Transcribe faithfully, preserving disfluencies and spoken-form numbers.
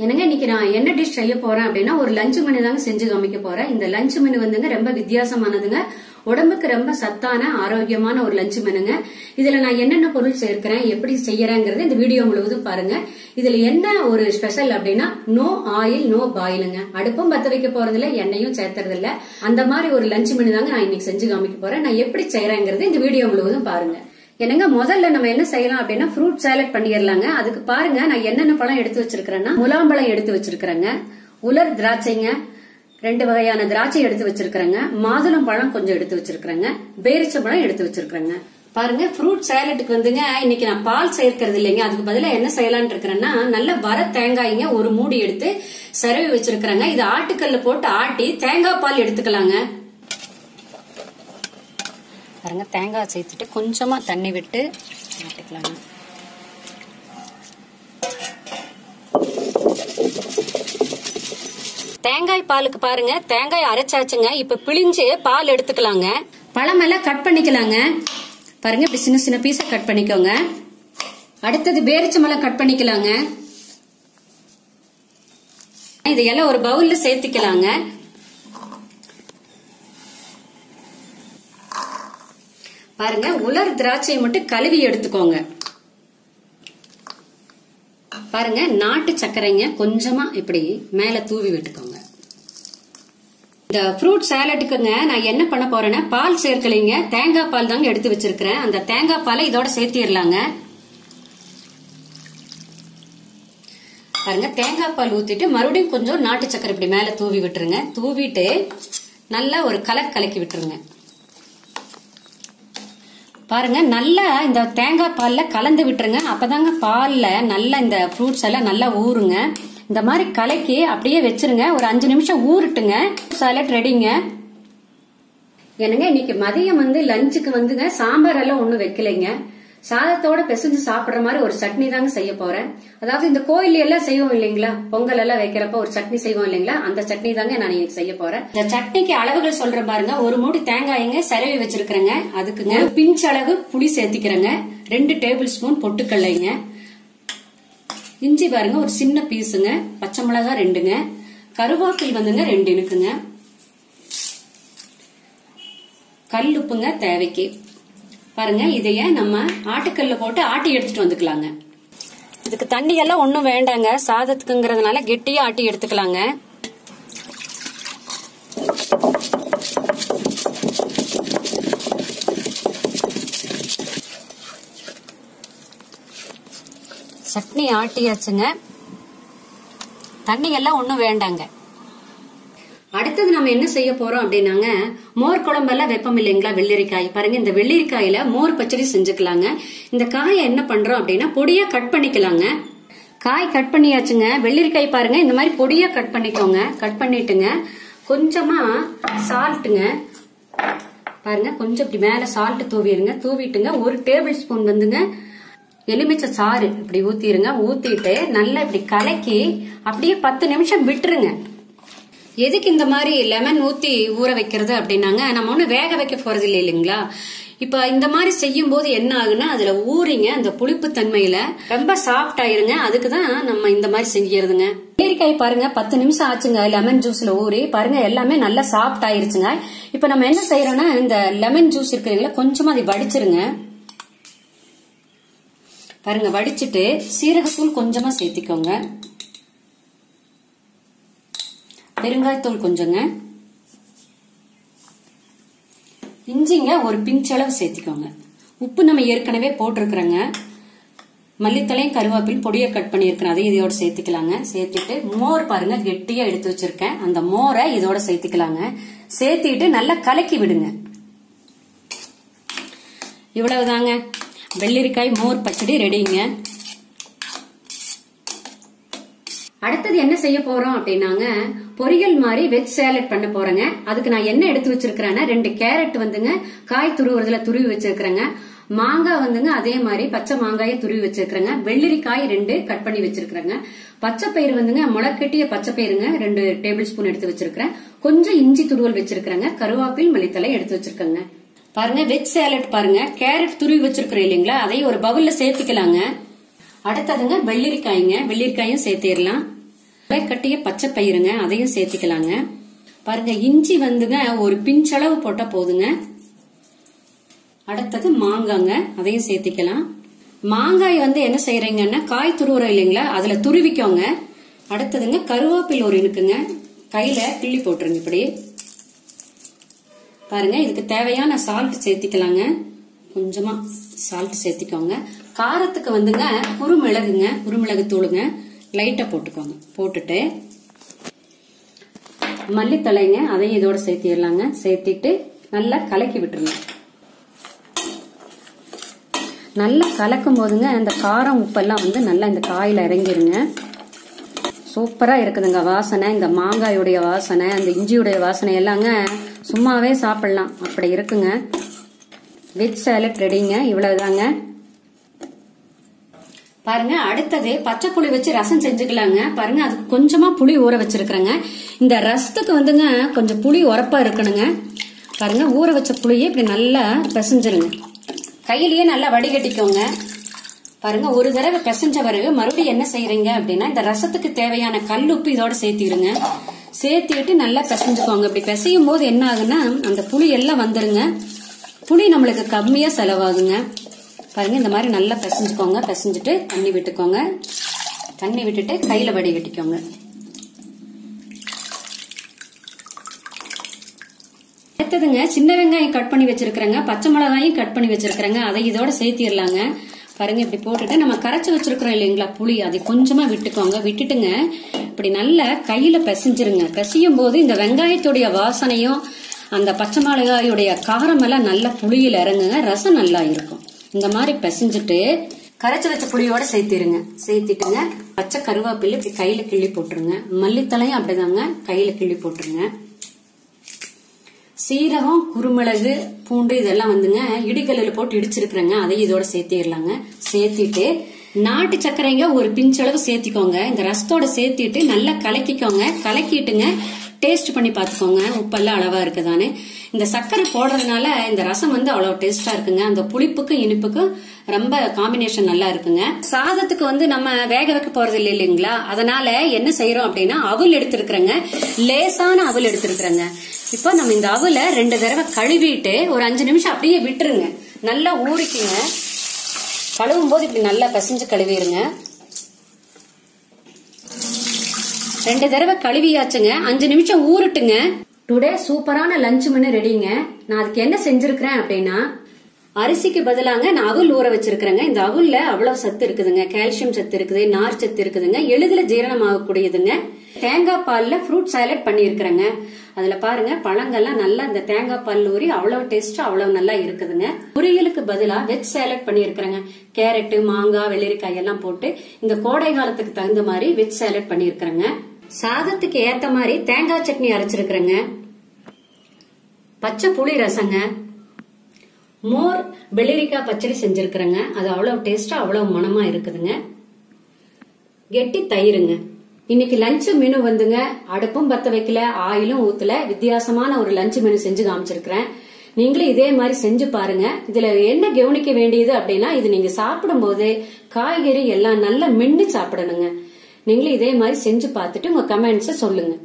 என்னங்க இன்னைக்கு நான் என்ன டிஷ் செய்ய போறேன் அப்படின்னா ஒரு லஞ்ச் மெனு தாங்க செஞ்சு காமிக்க போறேன். இந்த லஞ்ச் மெனு வந்துங்க ரொம்ப வித்தியாசமானதுங்க. உடம்புக்கு ரொம்ப சத்தான ஆரோக்கியமான ஒரு லஞ்ச் மெனுங்க. இதுல நான் என்னென்ன பொருள் சேர்க்கிறேன், எப்படி செய்யறேங்கிறது இந்த வீடியோ முழுவதும் பாருங்க. இதுல என்ன ஒரு ஸ்பெஷல் அப்படின்னா நோ ஆயில் நோ பாயிலுங்க. அடுப்பும் பத்த வைக்க போறதுல எண்ணெயும் சேர்த்துறது இல்ல. அந்த மாதிரி ஒரு லஞ்ச் மெனு தாங்க நான் இன்னைக்கு செஞ்சு காமிக்க போறேன். நான் எப்படி செய்யறேங்கிறது இந்த வீடியோ முழுவதும் பாருங்க. என்னங்க முதல்ல நம்ம என்ன செய்யலாம் அப்படின்னா ஃப்ரூட் சாலட் பண்ணிடலாங்க. அதுக்கு பாருங்க நான் என்னென்ன பழம் எடுத்து வச்சிருக்கிறேன்னா முலாம்பழம் எடுத்து வச்சிருக்கிறேங்க, உலர் திராட்சைங்க, ரெண்டு வகையான திராட்சை எடுத்து வச்சிருக்கிறேங்க, மாதுளம் பழம் கொஞ்சம் எடுத்து வச்சிருக்கிறேங்க, பேரிச்சம்பழம் எடுத்து வச்சிருக்கிறேங்க. பாருங்க ஃப்ரூட் சாலட்டுக்கு வந்துங்க இன்னைக்கு நான் பால் சேர்க்கறது இல்லைங்க. அதுக்கு பதிலா என்ன செய்யலாம்னு இருக்கிறேன்னா நல்ல வர தேங்காய்ங்க ஒரு மூடி எடுத்து சரவி வச்சிருக்கிறேங்க. இது ஆட்டுக்கல்ல போட்டு ஆட்டி தேங்காய் பால் எடுத்துக்கலாங்க. பாருங்க தேங்காய் சேர்த்துட்டு கொஞ்சமா தண்ணி விட்டு ஆட்டிக்கலாங்க. தேங்காய் பாலுக்கு பாருங்க தேங்காய் அரைச்சாச்சுங்க. இப்ப பிழிஞ்சு பால் எடுத்துக்கலாங்க. பழமெல்லாம் கட் பண்ணிக்கலாங்க. பாருங்க இப்படி சின்ன சின்ன பீஸா கட் பண்ணிக்கோங்க. அடுத்தது பேரிச்சம்பழம் கட் பண்ணிக்கலாங்க. இதையெல்லாம் ஒரு பவுல்ல சேர்த்துக்கலாங்க. பாருங்க உலர் திராட்சையை மட்டும் கழுவி எடுத்துக்கோங்க. பாருங்க நாட்டு சர்க்கரைங்க கொஞ்சமா இப்படி மேல தூவி விட்டுக்கோங்க. இந்த ஃப்ரூட் சாலட்டுக்குங்க நான் என்ன பண்ண போறேன்னா பால் சேர்க்கலைங்க, தேங்காய் பால் தாங்க எடுத்து வச்சிருக்கிறேன். அந்த தேங்காய் பாலை இதோட சேர்த்திடலாங்க. பாருங்க தேங்காய் பால் ஊத்திட்டு மறுபடியும் கொஞ்சம் நாட்டு சர்க்கரை இப்படி மேல தூவி விட்டுருங்க. தூவிட்டு நல்லா ஒரு கலர் கலக்கி விட்டுருங்க. பாருங்க நல்லா இந்த தேங்காய் பால்ல கலந்து விட்டுருங்க. அப்பதாங்க பால்ல நல்லா இந்த ஃப்ரூட்ஸ் எல்லாம் நல்லா ஊறுங்க. இந்த மாதிரி கலக்கி அப்படியே வச்சிருங்க. ஒரு அஞ்சு நிமிஷம் ஊறுட்டுங்க. சாலட் ரெடிங்க. என்னங்க இன்னைக்கு மதியம் வந்து லஞ்சுக்கு வந்துங்க சாம்பார் எல்லாம் ஒண்ணும் வைக்கலைங்க. சாதத்தோட பிசைஞ்சு சாப்பிடுற மாதிரி ஒரு சட்னி தாங்க செய்ய போறேன். அதாவது இந்த கோயில் எல்லாம் செய்வோம் இல்லைங்களா, பொங்கல் எல்லாம் வைக்கிறப்ப ஒரு சட்னி செய்வோம் இல்லைங்களா, அந்த சட்னி தாங்க நான் இன்னைக்கு செய்ய போறேன். இந்த சட்னிக்கு அளவுகள் சொல்றேன் பாருங்க. ஒரு மூடி தேங்காய்ங்க சரவி வச்சிருக்கிறேங்க. அதுக்குங்க பிஞ்ச் அளவு புளி சேர்த்திக்கிறேங்க. ரெண்டு டேபிள் ஸ்பூன் பொட்டுக்கல்லைங்க, இஞ்சி பாருங்க ஒரு சின்ன பீஸுங்க, பச்சை மிளகாய் ரெண்டுங்க, கருவேப்பிலை வந்துங்க ரெண்டு இனுக்குங்க, கல்லுப்புங்க தேவைக்கு. பாருங்க இதைய நம்ம ஆட்டுக்கல்ல போட்டு ஆட்டி எடுத்துட்டு வந்துக்கலாங்க. இதுக்கு தண்ணி எல்லாம் ஒண்ணும் வேண்டாங்க, சாதத்துக்குங்கிறதுனால கெட்டியா ஆட்டி எடுத்துக்கலாங்க. சட்னி ஆட்டியாச்சுங்க. தண்ணி எல்லாம் ஒண்ணும் வேண்டாங்க. அடுத்தது நம்ம என்ன செய்ய போறோம் அப்படின்னாங்க மோர் குழம்பெல்லாம் வெப்பம் இல்லைங்களா, வெள்ளரிக்காய். பாருங்க இந்த வெள்ளரிக்காயில மோர் பச்சடி செஞ்சுக்கலாங்க. இந்த காயை என்ன பண்றோம் அப்படின்னா பொடியா கட் பண்ணிக்கலாங்க. காய் கட் பண்ணியாச்சுங்க. வெள்ளரிக்காய் பாருங்க இந்த மாதிரி பொடியா கட் பண்ணிக்கோங்க. கட் பண்ணிட்டுங்க கொஞ்சமா சால்ட்டுங்க, பாருங்க கொஞ்சம் இப்படி மேல சால்ட் தூவிடுங்க. தூவிட்டுங்க ஒரு டேபிள் ஸ்பூன் வந்துங்க எலுமிச்சை சாறு இப்படி ஊத்திடுங்க. ஊத்திட்டு நல்லா இப்படி கலக்கி அப்படியே பத்து நிமிஷம் விட்டுருங்க. எதுக்கு இந்த மாதிரி லெமன் ஊத்தி ஊற வைக்கிறது அப்படின்னாங்க நம்ம ஒண்ணு வேக வைக்க போறது இல்லை இல்லைங்களா. இப்ப இந்த மாதிரி செய்யும் போது என்ன ஆகுன்னா அதுல ஊறிங்க அந்த புளிப்பு தன்மையில ரொம்ப சாஃப்ட் ஆயிருங்க. அதுக்குதான் நம்ம இந்த மாதிரி செஞ்சுறதுங்க. வெள்ளரிக்காய் பாருங்க பத்து நிமிஷம் ஆச்சுங்க லெமன் ஜூஸ்ல ஊறி. பாருங்க எல்லாமே நல்லா சாஃப்ட் ஆயிருச்சுங்க. இப்ப நம்ம என்ன செய்யறோம்னா இந்த லெமன் ஜூஸ் இருக்கிறீங்களா கொஞ்சமா அதை வடிச்சிருங்க. பாருங்க வடிச்சிட்டு சீரகத்தூள் கொஞ்சமா சேர்த்திக்கோங்க, பெருங்காயத்தூள் கொஞ்சங்க, இஞ்சிங்க ஒரு பிஞ்ச் அளவு சேர்த்திக்கோங்க. உப்பு நம்ம ஏற்கனவே போட்டிருக்கிறோங்க. மல்லித்தலையும் கருவேப்பிலையும் பொடியை கட் பண்ணியிருக்கிறேன், அதையும் இதோட சேர்த்துக்கலாங்க. சேர்த்துட்டு மோர் பாருங்க கெட்டியா எடுத்து வச்சிருக்கேன், அந்த மோரை இதோட சேர்த்துக்கலாங்க. சேர்த்திட்டு நல்லா கலக்கி விடுங்க. இவ்வளவுதாங்க வெள்ளரிக்காய் மோர் பச்சடி ரெடிங்க. அடுத்தது என்ன செய்ய போறோம் அப்படின்னாங்க பொரியல் மாதிரி வெஜ் சாலட் பண்ண போறேங்க. அதுக்கு நான் என்ன எடுத்து வச்சிருக்கிறேன்னா ரெண்டு கேரட் வந்துங்க காய் துருவுறதுல துருவி வச்சிருக்கிறேங்க. மாங்காய் வந்துங்க அதே மாதிரி பச்சை மாங்காயை துருவி வச்சிருக்கிறேங்க. வெள்ளரிக்காய் ரெண்டு கட் பண்ணி வச்சிருக்கிறேங்க. பச்சை பயிறு வந்துங்க முளைக்கட்டிய பச்சை பயிருங்க ரெண்டு டேபிள் ஸ்பூன் எடுத்து வச்சிருக்கிறேன். கொஞ்சம் இஞ்சி துருவல் வச்சிருக்கிறேங்க. கருவேப்பிலை மல்லித்தலை எடுத்து வச்சிருக்கேங்க. பாருங்க வெஜ் சாலட் பாருங்க கேரட் துருவி வச்சிருக்கிறேன் இல்லைங்களா, அதையும் ஒரு பவுல்ல சேர்த்துக்கலாங்க. அடுத்ததுங்க வெள்ளரிக்காய்ங்க, வெள்ளரிக்காயும் சேர்த்திடலாம். கட்டிய பச்சை பயிருங்க, அதையும் சேர்த்துக்கலாங்க. பாருங்க, இஞ்சி வந்துங்க ஒரு பிஞ்சளவு போட்டா போதுங்க. அடுத்தது மாங்காங்க, அதையும் சேர்த்திக்கலாம். மாங்காய் வந்து என்ன செய்யறீங்கன்னா காய் துருவுற இல்லைங்களா, அதுல துருவிக்கோங்க. அடுத்ததுங்க கருவேப்பிலை ஒரு இருக்குங்க, கையில கிள்ளி போட்டுருங்க. இப்படி பாருங்க, இதுக்கு தேவையான சால்ட் சேர்த்திக்கலாங்க. கொஞ்சமா சால்ட் சேர்த்திக்கோங்க. காரத்துக்கு வந்துங்க குறுமிளகுங்க, குறுமிளகு தூளுங்க லைட்டா போட்டுக்கோங்க. போட்டுட்டு மல்லித்தலைங்க, அதையும் இதோட சேர்த்திடலாங்க. சேர்த்திட்டு நல்லா கலக்கி விட்டுருங்க. நல்லா கலக்கும் போதுங்க இந்த காரம் உப்பெல்லாம் வந்து நல்லா இந்த காயில இறங்கிருங்க. சூப்பரா இருக்குதுங்க வாசனை. இந்த மாங்காயுடைய வாசனை, அந்த இஞ்சியுடைய வாசனை எல்லாங்க சும்மாவே சாப்பிடலாம், அப்படி இருக்குங்க. வெஜ் சாலட் ரெடிங்க. இவ்வளவுதாங்க. பாருங்க, அடுத்தது பச்சை புளி வச்சு ரசம் செஞ்சுக்கலாங்க. பாருங்க, அதுக்கு கொஞ்சமா புளி ஊற வச்சிருக்கிறேங்க. இந்த ரசத்துக்கு வந்துங்க கொஞ்சம் புளி உரப்பா இருக்கணுங்க. பாருங்க, ஊற வச்ச புளியை இப்படி நல்லா பிசைஞ்சிருங்க. கையிலேயே நல்லா வடிகட்டிக்கோங்க. பாருங்க, ஒரு தடவை பிசைஞ்ச பிறகு மறுபடியும் என்ன செய்யறீங்க அப்படின்னா இந்த ரசத்துக்கு தேவையான கல் உப்பு இதோட சேர்த்திடுங்க. சேர்த்திட்டு நல்லா பிசைஞ்சுக்கோங்க. இப்படி பிசையும் போது என்ன ஆகுன்னா அந்த புளி எல்லாம் வந்துருங்க. புளி நம்மளுக்கு கம்மியா செலவாகுங்க. பாருங்க, இந்த மாதிரி நல்லா பிசைஞ்சுக்கோங்க. பிசைஞ்சிட்டு தண்ணி விட்டுக்கோங்க. தண்ணி விட்டுட்டு கையில வடிகட்டிக்கோங்க. அடுத்ததுங்க சின்ன வெங்காயம் கட் பண்ணி வச்சிருக்கிறேங்க, பச்சை மிளகாயும் கட் பண்ணி வச்சிருக்கிறேங்க, அதை இதோட சேர்த்திடலாங்க. பாருங்க, இப்படி போட்டுட்டு நம்ம கரைச்சி வச்சிருக்கிறோம் இல்லைங்களா புளி, அதை கொஞ்சமா விட்டுக்கோங்க. விட்டுட்டுங்க இப்படி நல்லா கையில பிசைஞ்சிருங்க. பிசையும் போது இந்த வெங்காயத்துடைய வாசனையும் அந்த பச்சை மிளகாயுடைய காரம் எல்லாம் நல்லா புளியில இறங்குங்க. ரசம் நல்லா இருக்கும். இந்த மாதிரி பிசைஞ்சிட்டு கரைச்சி வச்ச புளியோட சேர்த்திருங்க. சேர்த்திட்டுங்க பச்சை கருவேப்பிலை இப்படி கையில கிள்ளி போட்டுருங்க. மல்லித்தலையும் அப்படிதாங்க கையில கிள்ளி போட்டுருங்க. சீரகம், குருமிளகு, பூண்டு இதெல்லாம் வந்துங்க இடிகல்லில் போட்டு இடிச்சிருக்கிறேங்க, அதை இதோட சேர்த்திடலாங்க. சேர்த்திட்டு நாட்டு சர்க்கரைங்க ஒரு பிஞ்சளவு சேர்த்திக்கோங்க. இந்த ரசத்தோட சேர்த்திட்டு நல்லா கலக்கிக்கோங்க. கலக்கிட்டுங்க டேஸ்ட் பண்ணி பார்த்துக்கோங்க உப்பெல்லாம் அளவா இருக்குதானே. இந்த சர்க்கரை போடுறதுனால இந்த ரசம் வந்து அவ்வளவு டேஸ்டா இருக்குங்க. அந்த புளிப்புக்கும் இனிப்புக்கும் ரொம்ப காம்பினேஷன் நல்லா இருக்குங்க. சாதத்துக்கு வந்து நம்ம வேக வைக்க போறது இல்லை இல்லைங்களா, அதனால என்ன செய்யறோம் அப்படின்னா அவல் எடுத்திருக்கிறேங்க. லேசான அவல் எடுத்திருக்கிறேங்க. இப்போ நம்ம இந்த அவலை ரெண்டு தடவை கழுவிட்டு ஒரு அஞ்சு நிமிஷம் அப்படியே விட்டுருங்க. நல்லா ஊறிக்குங்க. கழுவும் போது இப்படி நல்லா பிசைஞ்சு கழுவிடுங்க. ரெண்டு தடவை கழுவியாச்சுங்க. அஞ்சு நிமிஷம் ஊருட்டுங்க. டுடே சூப்பரான லஞ்ச் மெனு ரெடிங்க. நான் அதுக்கு என்ன செஞ்சிருக்கிறேன் அப்படின்னா அரிசிக்கு பதிலாங்க நான் அவுல் ஊற வச்சிருக்கிறேங்க. இந்த அவுல்ல அவ்வளவு சத்து இருக்குதுங்க. கால்சியம் சத்து இருக்குது, நார் சத்து இருக்குதுங்க, எளிதில் ஜீரணம் ஆகக்கூடியதுங்க. தேங்காய் பால்ல ஃப்ரூட் சாலட் பண்ணி இருக்கிறேங்க. அதுல பாருங்க பழங்கள்லாம் நல்லா இந்த தேங்காய் பால் ஊறி அவ்வளவு டேஸ்ட் அவ்வளவு நல்லா இருக்குதுங்க. பொரியலுக்கு பதிலா வெஜ் சாலட் பண்ணி இருக்கிறேங்க. கேரட், மாங்காய், வெள்ளரிக்காய் எல்லாம் போட்டு இந்த கோடை காலத்துக்கு தகுந்த மாதிரி வெஜ் சாலட் பண்ணி இருக்கிறேங்க. சாதத்துக்கு ஏத்த மாதிரி தேங்காய் சட்னி அரைச்சிருக்கிறேங்க. பச்சை புளி ரசங்க, மோர் வெள்ளரிக்காய் பச்சடி செஞ்சிருக்கிறேங்க. அது அவ்வளவு டேஸ்டா அவ்வளவு மனமா இருக்குதுங்க. கெட்டி தயிருங்க. இன்னைக்கு லஞ்ச் மெனு வந்துங்க அடுப்பும் பத்த வைக்கல, ஆயிலும் ஊத்துல, வித்தியாசமான ஒரு லஞ்ச் மெனு செஞ்சு காமிச்சிருக்கிறேன். நீங்களும் இதே மாதிரி செஞ்சு பாருங்க. இதுல என்ன கவனிக்க வேண்டியது அப்படின்னா இது நீங்க சாப்பிடும் போது காய்கறி எல்லாம் நல்லா மென்னு சாப்பிடணுங்க. நீங்களும் இதே மாதிரி செஞ்சு பார்த்துட்டு உங்க கமெண்ட்ஸை சொல்லுங்க.